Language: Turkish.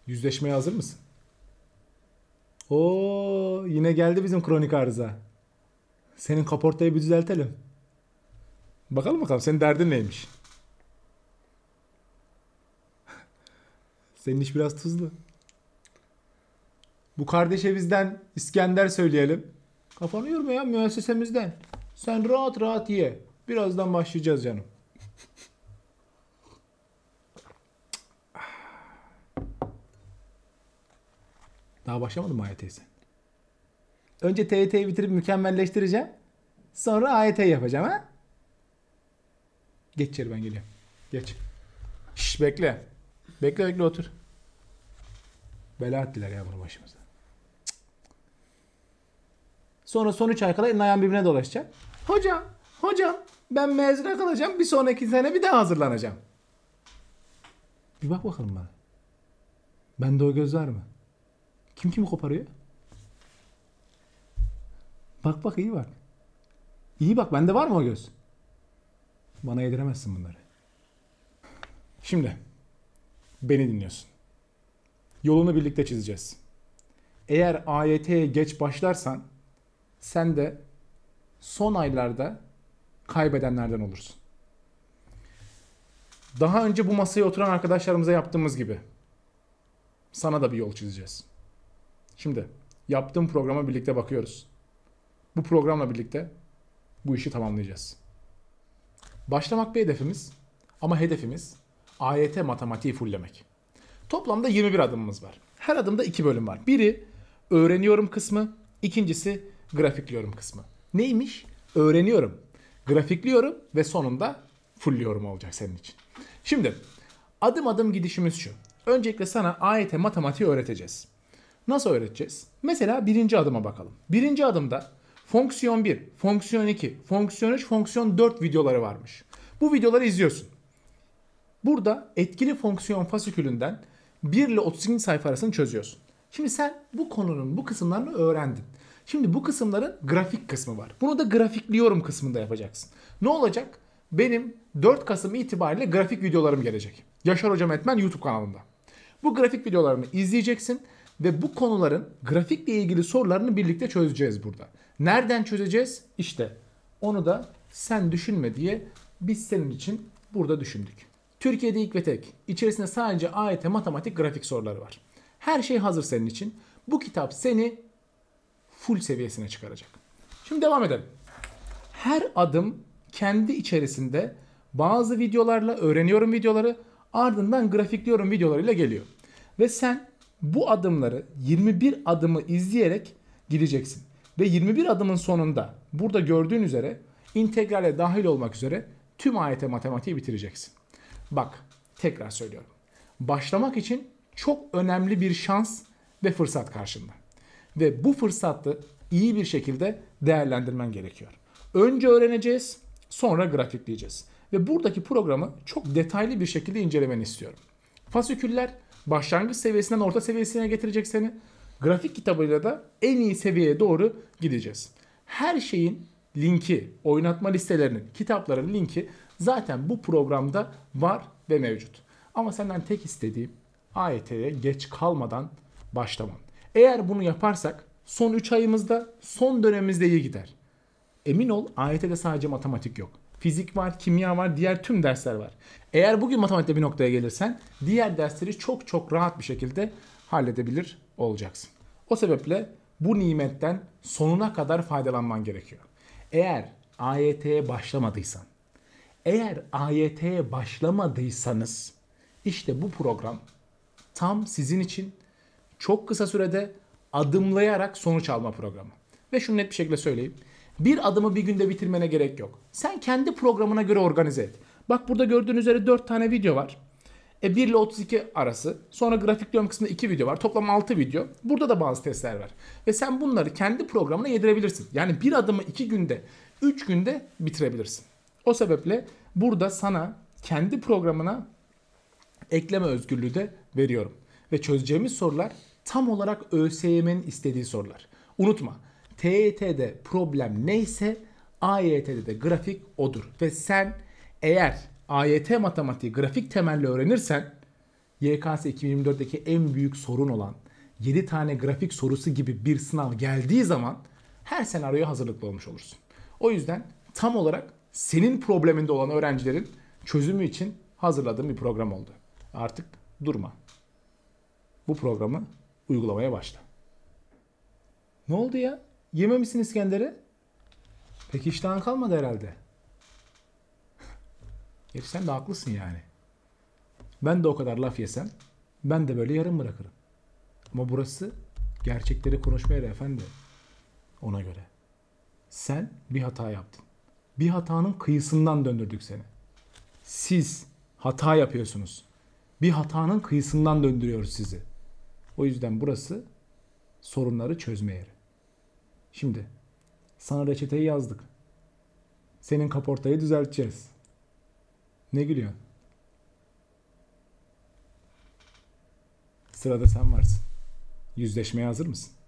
Yüzleşmeye hazır mısın? Oo, yine geldi bizim kronik arıza. Senin kaportayı bir düzeltelim. Bakalım bakalım senin derdin neymiş? Senin iş biraz tuzlu. Bu kardeşe bizden İskender söyleyelim. Kafanı yorma ya, müessesemizden. Sen rahat rahat ye. Birazdan başlayacağız canım. Daha başlamadın mı AYT'yi sen? Önce TYT'yi bitirip mükemmelleştireceğim. Sonra AYT yapacağım ha? Geç içeri, ben geliyorum. Geç. Şş, bekle. Bekle bekle, otur. Bela ettiler ya bunu başımıza. Sonra son 3 ay kala elin ayağın birbirine dolaşacak. Hocam ben mezuna kalacağım. Bir sonraki sene bir daha hazırlanacağım. Bir bak bakalım bana. Bende o göz var mı? Kim kimi koparıyor? Bak bak, iyi bak. İyi bak, bende var mı o göz? Bana yediremezsin bunları. Şimdi beni dinliyorsun. Yolunu birlikte çizeceğiz. Eğer AYT'ye geç başlarsan sen de son aylarda kaybedenlerden olursun. Daha önce bu masaya oturan arkadaşlarımıza yaptığımız gibi sana da bir yol çizeceğiz. Şimdi yaptığım programa birlikte bakıyoruz. Bu programla birlikte bu işi tamamlayacağız. Başlamak bir hedefimiz ama hedefimiz AYT matematiği fulllemek. Toplamda 21 adımımız var. Her adımda 2 bölüm var. Biri öğreniyorum kısmı, ikincisi grafikliyorum kısmı. Neymiş? Öğreniyorum, grafikliyorum ve sonunda fullliyorum olacak senin için. Şimdi adım adım gidişimiz şu. Öncelikle sana AYT matematiği öğreteceğiz. Nasıl öğreteceğiz? Mesela birinci adıma bakalım. Birinci adımda fonksiyon 1, fonksiyon 2, fonksiyon 3, fonksiyon 4 videoları varmış. Bu videoları izliyorsun. Burada etkili fonksiyon fasikülünden 1 ile 32. sayfa arasını çözüyorsun. Şimdi sen bu konunun bu kısımlarını öğrendin. Şimdi bu kısımların grafik kısmı var. Bunu da grafikliyorum kısmında yapacaksın. Ne olacak? Benim 4 Kasım itibariyle grafik videolarım gelecek. Yaşar Hocam Etmen YouTube kanalında. Bu grafik videolarını izleyeceksin ve bu konuların grafikle ilgili sorularını birlikte çözeceğiz burada. Nereden çözeceğiz? İşte onu da sen düşünme diye biz senin için burada düşündük. Türkiye'de ilk ve tek. İçerisinde sadece AYT matematik grafik soruları var. Her şey hazır senin için. Bu kitap seni full seviyesine çıkaracak. Şimdi devam edelim. Her adım kendi içerisinde bazı videolarla öğreniyorum videoları, ardından grafikliyorum videolarıyla geliyor. Ve sen bu adımları 21 adımı izleyerek gideceksin. Ve 21 adımın sonunda burada gördüğün üzere integrale dahil olmak üzere tüm AYT matematiği bitireceksin. Bak, tekrar söylüyorum. Başlamak için çok önemli bir şans ve fırsat karşında. Ve bu fırsatı iyi bir şekilde değerlendirmen gerekiyor. Önce öğreneceğiz, sonra grafikleyeceğiz. Ve buradaki programı çok detaylı bir şekilde incelemeni istiyorum. Fasiküller başlangıç seviyesinden orta seviyesine getirecek seni. Grafik kitabıyla da en iyi seviyeye doğru gideceğiz. Her şeyin linki, oynatma listelerinin, kitapların linki zaten bu programda var ve mevcut. Ama senden tek istediğim AYT'ye geç kalmadan başlaman. Eğer bunu yaparsak son 3 ayımızda, son dönemimizde iyi gider. Emin ol, AYT'de sadece matematik yok. Fizik var, kimya var, diğer tüm dersler var. Eğer bugün matematikte bir noktaya gelirsen diğer dersleri çok çok rahat bir şekilde halledebilir olacaksın. O sebeple bu nimetten sonuna kadar faydalanman gerekiyor. Eğer AYT'ye başlamadıysanız işte bu program tam sizin için çok kısa sürede adımlayarak sonuç alma programı. Ve şunu net bir şekilde söyleyeyim. Bir adımı bir günde bitirmene gerek yok. Sen kendi programına göre organize et. Bak, burada gördüğünüz üzere 4 tane video var. 1 ile 32 arası. Sonra grafikliyorum kısmında 2 video var. Toplam 6 video. Burada da bazı testler var. Ve sen bunları kendi programına yedirebilirsin. Yani bir adımı 2 günde, 3 günde bitirebilirsin. O sebeple burada sana kendi programına ekleme özgürlüğü de veriyorum. Ve çözeceğimiz sorular tam olarak ÖSYM'nin istediği sorular. Unutma, TYT'de problem neyse AYT'de de grafik odur. Ve sen eğer AYT matematiği grafik temelli öğrenirsen YKS 2024'deki en büyük sorun olan 7 tane grafik sorusu gibi bir sınav geldiği zaman her senaryoya hazırlıklı olmuş olursun. O yüzden tam olarak senin probleminde olan öğrencilerin çözümü için hazırladığım bir program oldu. Artık durma. Bu programı uygulamaya başla. Ne oldu ya? Yememişsin İskender'i? Pek iştahın kalmadı herhalde. Gerçi sen de haklısın yani. Ben de o kadar laf yesem ben de böyle yarım bırakırım. Ama burası gerçekleri konuşma yeri efendi. Ona göre. Sen bir hata yaptın. Bir hatanın kıyısından döndürdük seni. Siz hata yapıyorsunuz. Bir hatanın kıyısından döndürüyoruz sizi. O yüzden burası sorunları çözme yeri. Şimdi sana reçeteyi yazdık. Senin kaportayı düzelteceğiz. Ne gülüyorsun? Sırada sen varsın. Yüzleşmeye hazır mısın?